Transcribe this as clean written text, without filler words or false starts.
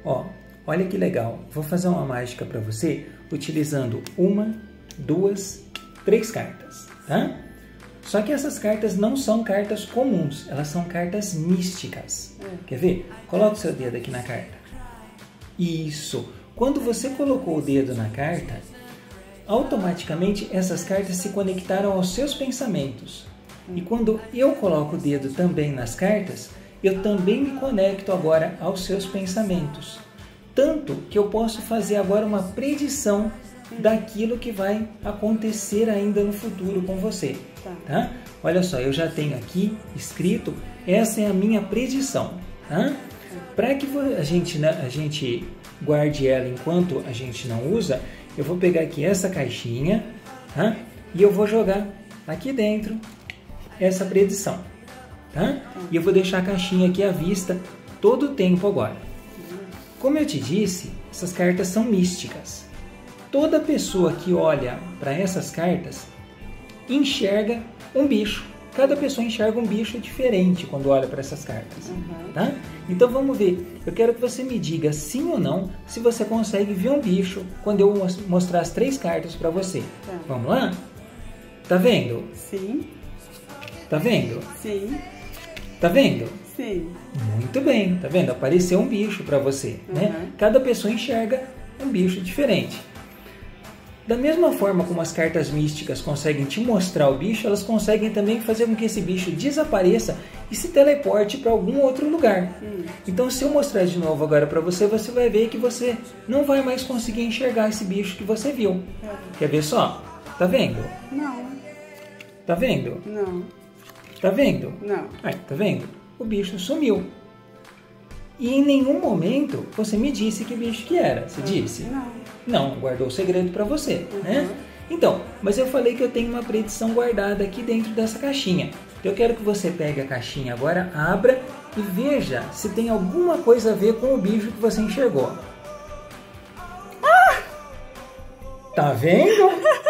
Ó, olha que legal. Vou fazer uma mágica para você utilizando 1, 2, 3 cartas, tá? Só que essas cartas não são cartas comuns, elas são cartas místicas. Quer ver? Coloca o seu dedo aqui na carta. Isso. Quando você colocou o dedo na carta, automaticamente essas cartas se conectaram aos seus pensamentos. E quando eu coloco o dedo também nas cartas, eu também me conecto agora aos seus pensamentos. Tanto que eu posso fazer agora uma predição daquilo que vai acontecer ainda no futuro com você. Tá? Olha só, eu já tenho aqui escrito, essa é a minha predição. Tá? Para que a gente guarde ela enquanto a gente não usa, eu vou pegar aqui essa caixinha, tá? E eu vou jogar aqui dentro essa predição. Tá? E eu vou deixar a caixinha aqui à vista todo o tempo agora. Como eu te disse, essas cartas são místicas. Toda pessoa que olha para essas cartas enxerga um bicho. Cada pessoa enxerga um bicho diferente quando olha para essas cartas. Tá? Então vamos ver. Eu quero que você me diga sim ou não se você consegue ver um bicho quando eu mostrar as 3 cartas para você. Vamos lá? Tá vendo? Sim. Tá vendo? Sim. Tá vendo? Sim. Muito bem. Tá vendo? Apareceu um bicho para você. Né? Cada pessoa enxerga um bicho diferente. Da mesma forma como as cartas místicas conseguem te mostrar o bicho, elas conseguem também fazer com que esse bicho desapareça e se teleporte para algum outro lugar. Então, se eu mostrar de novo agora para você, você vai ver que você não vai mais conseguir enxergar esse bicho que você viu. Quer ver só? Tá vendo? Não. Tá vendo? Não. Tá vendo? Não. Aí, tá vendo? O bicho sumiu. E em nenhum momento você me disse que bicho que era. Você disse? Não. Não, guardou o segredo para você, né? Então, mas eu falei que eu tenho uma predição guardada aqui dentro dessa caixinha. Eu quero que você pegue a caixinha agora, abra e veja se tem alguma coisa a ver com o bicho que você enxergou. Tá vendo?